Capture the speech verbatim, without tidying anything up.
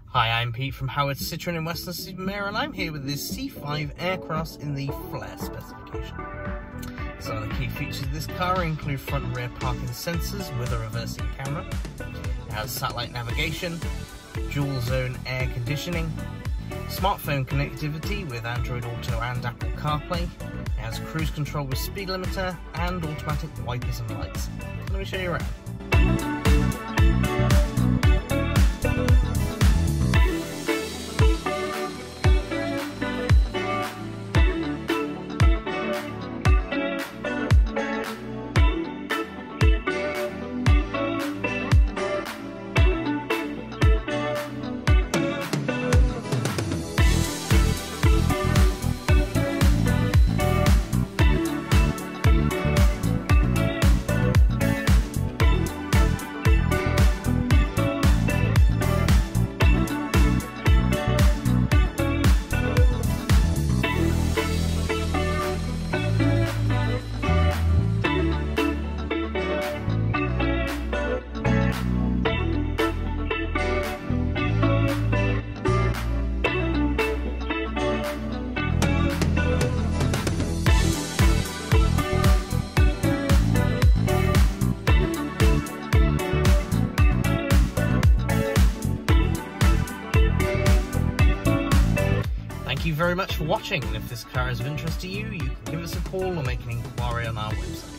Hi, I'm Pete from Howard Citroen in Western-super-Mare, and I'm here with this C five Aircross in the Flare specification. Some of the key features of this car include front and rear parking sensors with a reversing camera. It has satellite navigation, dual zone air conditioning, smartphone connectivity with Android Auto and Apple CarPlay. It has cruise control with speed limiter and automatic wipers and lights. Let me show you around. Thank you very much for watching, and if this car is of interest to you, you can give us a call or make an inquiry on our website.